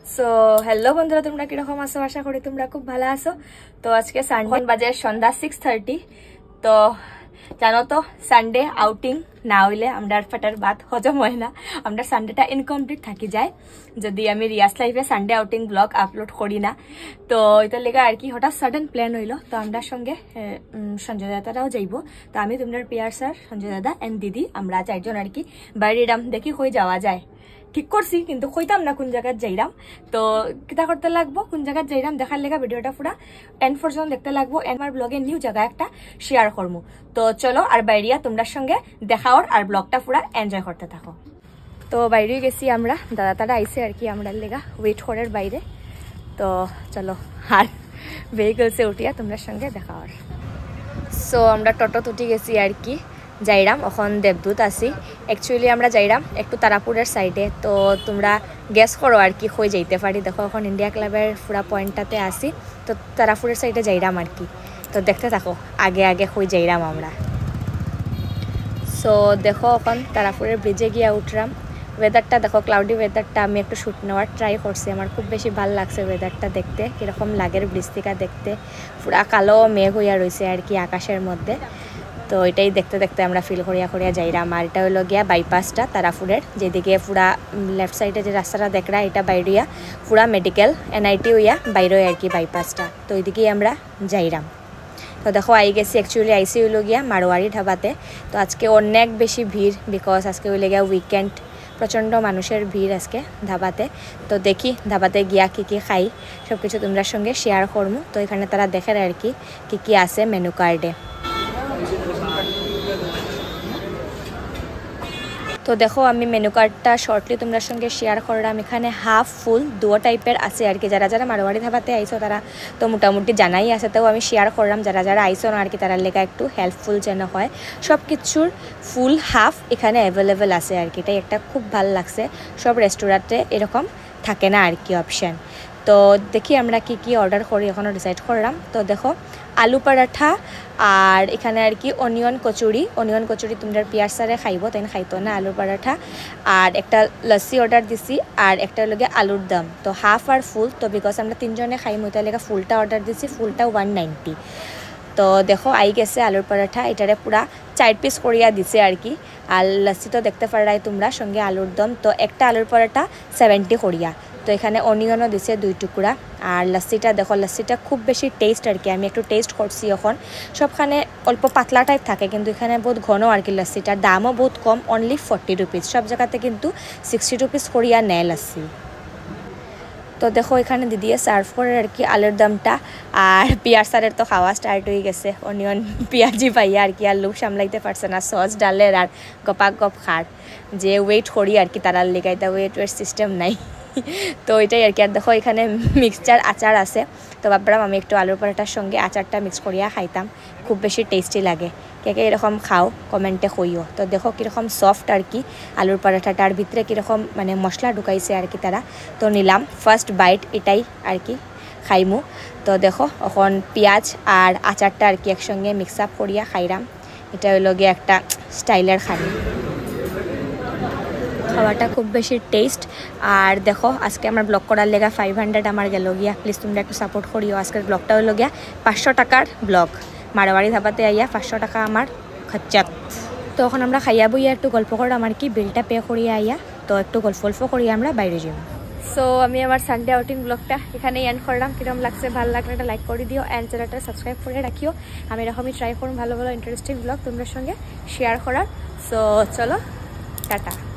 So hello বন্ধুরা, তোমরা কিরকম আছো? আশা করি তোমরা খুব ভালো আছো। তো আজকে সানডে, বাজে সন্ধ্যা 6:30। তো জানো তো, সানডে আউটিং না হইলে আমরা ফাটার বাদ হজম হয় না, আমরা সানডেটা ইনকমপ্লিট থাকি যায় যদি আমি রিয়াস লাইফে সানডে আউটিং ব্লগ আপলোড করি না। তো এটার লেগে আর কি হঠাৎ সাডেন প্ল্যান হইলো। তো আমরা সঙ্গে সঞ্জয় দাদারাও যাইব। তো আমি তোমার পিয়ার স্যার, সঞ্জয় দাদা এন্ড দিদি, আমরা চারজন আর কি বাইরেরাম দেখি কই যাওয়া যায় ঠিক করছি, কিন্তু কইতাম না কোন জায়গায় যাইরাম। তো কিতা করতে লাগবো, কোন জায়গায় যাইরাম দেখার লেগা ভিডিওটা পুরা এন্ড পর্যন্ত দেখতে লাগবো। আমার ব্লগে নিউ জায়গা একটা শেয়ার করবো। তো চলো আর বাইরিয়া তোমরা সঙ্গে দেখাও আর ব্লগটা পুরা এনজয় করতে থাকো। তো বাইরে গেছি আমরা, দাদা তারা আইসে আর কি আমরা লেগা ওয়েট করার বাইরে। তো চলো আর ভেহিকলসে উঠিয়া তোমরা সঙ্গে দেখাও। সো আমরা টোটো উঠি গেছি আর কি যাইরাম, এখন দেবদূত আছি। অ্যাকচুয়ালি আমরা যাইরাম একটু তারাপুরের সাইডে। তো তোমরা গেস করো আর কি কই যাইতে পারি। দেখো এখন ইন্ডিয়া ক্লাবের পুরা পয়েন্টটাতে আসি, তো তারাপুরের সাইডে যাইরাম আর কি। তো দেখতে থাকো আগে আগে কই যাইরাম আমরা। সো দেখো এখন তারাপুরের ব্রিজে গিয়া উঠলাম। ওয়েদারটা দেখো, ক্লাউডি ওয়েদারটা। আমি একটু শ্যুট নেওয়ার ট্রাই করছি, আমার খুব বেশি ভালো লাগছে ওয়েদারটা দেখতে। কীরকম লাগের ব্রিজ থেকে দেখতে, পুরা কালো মেঘ হইয়া রয়েছে আর কি আকাশের মধ্যে। তো এটাই দেখতে দেখতে আমরা ফিল করিয়া করিয়া যাইরাম। আর এটা হলো গিয়া বাইপাসটা তারাপুরের, যেদিকে পুরা লেফট সাইডে যে রাস্তাটা দেখরা এটা বাইরিয়া পুরা মেডিকেল এনআইটি হইয়া বাইরে আর কি বাইপাসটা। তো ওইদিকেই আমরা যাইরাম। তো দেখো আই গেছি, অ্যাকচুয়ালি আইসি হইল গিয়া মারোয়ারি ধাবাতে। তো আজকে অনেক বেশি ভিড়, বিকজ আজকে হইলে গিয়া উইকেন্ড, প্রচণ্ড মানুষের ভিড় আজকে ধাবাতে। তো দেখি ধাবাতে গিয়া কী কী খাই সব কিছু তোমরা সঙ্গে শেয়ার করবো। তো এখানে তারা দেখে আর কি কী কী আছে মেনু কার্ডে। তো দেখো আমি মেনু কার্ডটা শর্টলি তোমরা সঙ্গে শেয়ার করলাম। এখানে হাফ ফুল দুটো টাইপের আছে আর কি। যারা যারা মারোয়ারি ধাবাতে আইসো তারা তো মোটামুটি জানাই আছে, তাও আমি শেয়ার করলাম যারা যারা আইসো না আর কি তারা লেখা একটু হেল্পফুল যেন হয়। সব কিছুর ফুল হাফ এখানে অ্যাভেলেবেল আছে আর কি। এটাই একটা খুব ভালো লাগছে, সব রেস্টুরেন্টে এরকম থাকে না আর কি অপশান। তো দেখি আমরা কি কি অর্ডার করি, এখনও ডিসাইড করলাম। তো দেখো আলু পরাঠা আর এখানে আর কি অনিয়ন কচুরি তোমরা পিয়ার সারে খাইব, তাই খাইতো না আলুর পরাঠা। আর একটা লস্যি অর্ডার দিছি, আর একটা লগে আলুর দম। তো হাফ আর ফুল, তো বিকজ আমরা তিনজনে খাইম ওইটা লেগে ফুলটা অর্ডার দিছি, ফুলটা 190। তো দেখো আই গেছে আলুর পরাঠা, এটারে পুরা 4 পিস করিয়া দিছে আর কি। আর লস্যি তো দেখতে পারাই তোমরা, সঙ্গে আলুর দম। তো একটা আলুর পরাঠা 70 করিয়া। তো এখানে অনিয়নও দিছে 2 টুকরা। আর লস্যিটা দেখো, লস্যিটা খুব বেশি টেস্ট আর কি। আমি একটু টেস্ট করছি এখন, সবখানে অল্প পাতলা টাইপ থাকে, কিন্তু এখানে বহুত ঘন আর কি লস্যিটার দামও বহুত কম, অনলি 40 রুপিস। সব জায়গাতে কিন্তু 60 রুপিস করিয়া নেয় লস্যি। তো দেখো এখানে দিদিয়ে সার্ভ করে আর কি আলুর দমটা। আর পিয়ার সারের তো খাওয়া স্টার্ট হয়ে গেছে, অনিয়ন পেঁয়াজি পাইয়া আর কি। আর লোক সামলাইতে পারছে না, সস ডালের আর গপাক গপ খার যে ওয়েট করি আর কি তারার লেগাইতে ওয়েট সিস্টেম নাই। তো এটাই আর কি। আর দেখো এখানে মিক্সচার আচার আছে। তো ভাবলাম আমি একটু আলুর পরাঠার সঙ্গে আচারটা মিক্স করিয়া খাইতাম, খুব বেশি টেস্টি লাগে। কে কে এরকম খাও কমেন্টে কইও। তো দেখো কীরকম সফট আর কি আলুর পরাঠাটার ভিতরে কীরকম মানে মশলা ঢুকাইছে আর কি তারা। তো নিলাম ফার্স্ট বাইট, এটাই আর কি খাইমু। তো দেখো এখন পেঁয়াজ আর আচারটা আর কি একসঙ্গে মিক্স আপ করিয়া খাইলাম। এটা হইল গিয়ে একটা স্টাইলের খানি, খাওয়াটা খুব বেশি টেস্ট। আর দেখো আজকে আমার ব্লগ করার লেগা 500 আমার গেল গিয়া। প্লিজ তোমরা একটু সাপোর্ট করিও। আজকের ব্লগটা হলো গিয়া 500 টাকার ব্লগ। মারোয়ারি ধাবাতে আইয়া 500 টাকা আমার খরচাত। তো এখন আমরা খাইয়া বইয়া একটু গল্প করলাম আর কি, বিলটা পে করিয়া আইয়া। তো একটু গল্প করিয়া আমরা বাইরে যাই। সো আমি আমার সানডে আউটিং ব্লগটা এখানেই এন্ড করলাম। কিরকম লাগছে, ভালো লাগলে একটা লাইক করে দিও অ্যান্ড চ্যানেলটা সাবস্ক্রাইব করে রাখিও। আমি এরকমই ট্রাই করুন ভালো ভালো ইন্টারেস্টিং ব্লগ তোমাদের সঙ্গে শেয়ার করার। সো চলো টাটা।